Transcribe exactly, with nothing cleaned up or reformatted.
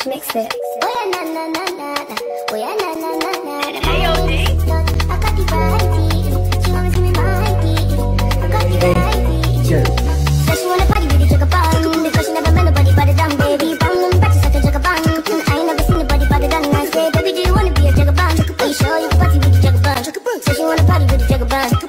Mix it. Oh yeah, na na na na na. Oh yeah, na na na na na. Hey, yo, D. I got the variety. She wanna give me my tea. I got the variety. Said she wanna party with the jugger bun because she never met nobody but a dumb baby. Bum them batches like a jugger bun. I ain't never seen nobody but a done. I say, baby, do you wanna be a jugger bun? Are you sure you can party with the jugger bun? Said she wanna party with the jugger bun.